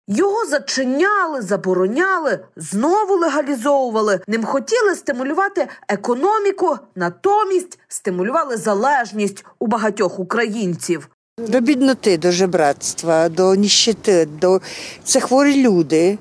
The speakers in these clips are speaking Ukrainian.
Його зачиняли, забороняли, знову легалізовували. Ним хотіли стимулювати економіку, натомість стимулювали залежність у багатьох українців. До бідноти, до жебратства, до ніщити, це хворі люди.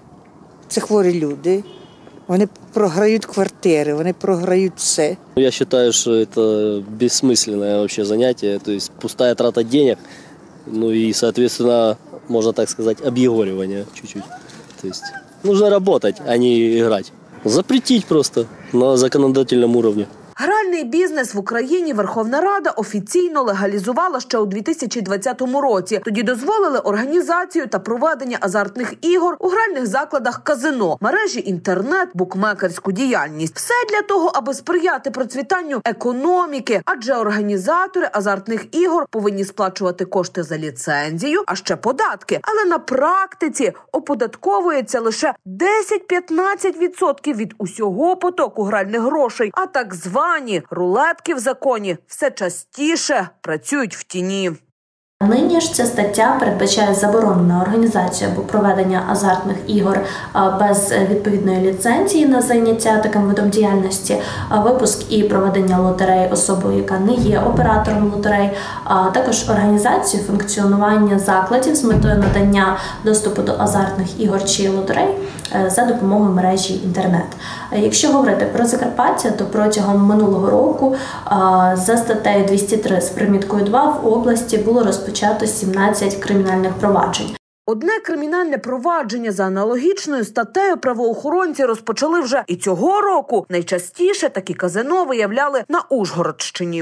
Вони програють квартири, вони програють все. Я вважаю, що це безсмисленне заняття, тобто пустая трата денег, ну і, соответственно, можно так сказать, объегоривание чуть-чуть. То есть нужно работать, а не играть. Запретить просто на законодательном уровне. Гральний бізнес в Україні Верховна Рада офіційно легалізувала ще у 2020 році. Тоді дозволили організацію та проведення азартних ігор у гральних закладах казино, мережі інтернет, букмекерську діяльність. Все для того, аби сприяти процвітанню економіки, адже організатори азартних ігор повинні сплачувати кошти за ліцензію, а ще податки. Але на практиці оподатковується лише 10-15% від усього потоку гральних грошей, а так звані рулетки в законі все частіше працюють в тіні. Нині ж ця стаття передбачає заборону на організацію або проведення азартних ігор без відповідної ліцензії на заняття таким видом діяльності, випуск і проведення лотерей особою, яка не є оператором лотерей, а також організацію функціонування закладів з метою надання доступу до азартних ігор чи лотерей за допомогою мережі інтернет. Якщо говорити про Закарпаття, то протягом минулого року за статтею 203 з приміткою 2 в області було розпочато 17 кримінальних проваджень. Одне кримінальне провадження за аналогічною статтею правоохоронці розпочали вже і цього року. Найчастіше такі казино виявляли на Ужгородщині.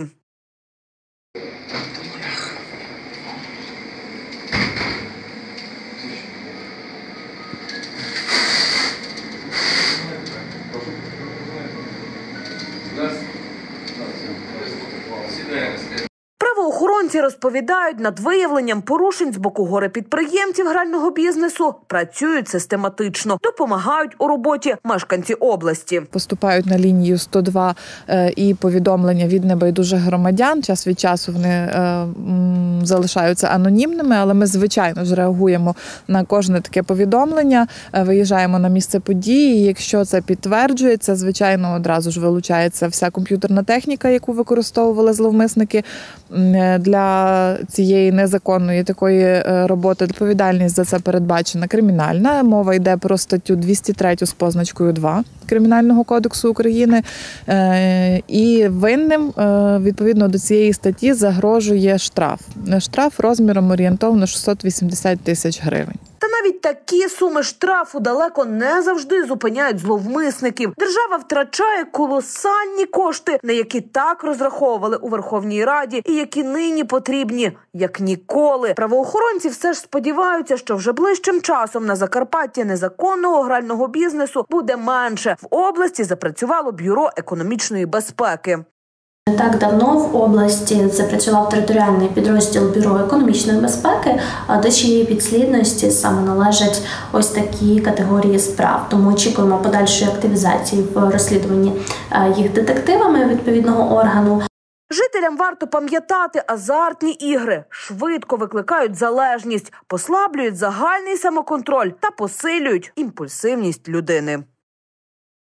Правоохоронці розповідають, над виявленням порушень з боку горе-підприємців грального бізнесу працюють систематично, допомагають у роботі мешканці області. Поступають на лінію 102 і повідомлення від небайдужих громадян. Час від часу вони залишаються анонімними, але ми, звичайно ж, реагуємо на кожне таке повідомлення, виїжджаємо на місце події. Якщо це підтверджується, звичайно, одразу ж вилучається вся комп'ютерна техніка, яку використовували зловмисники для цієї незаконної такої роботи. Відповідальність за це передбачена кримінальна. Мова йде про статтю 203 з позначкою 2 Кримінального кодексу України. І винним, відповідно до цієї статті, загрожує штраф. Штраф розміром орієнтовно 680 тисяч гривень. Та навіть такі суми штрафу далеко не завжди зупиняють зловмисників. Держава втрачає колосальні кошти, на які так розраховували у Верховній Раді і які нині потрібні як ніколи. Правоохоронці все ж сподіваються, що вже ближчим часом на Закарпатті незаконного грального бізнесу буде менше. В області запрацювало Бюро економічної безпеки. Не так давно в області запрацював територіальний підрозділ Бюро економічної безпеки, до чиєї підслідності саме належать ось такі категорії справ. Тому очікуємо подальшої активізації в розслідуванні їх детективами відповідного органу. Жителям варто пам'ятати, азартні ігри швидко викликають залежність, послаблюють загальний самоконтроль та посилюють імпульсивність людини.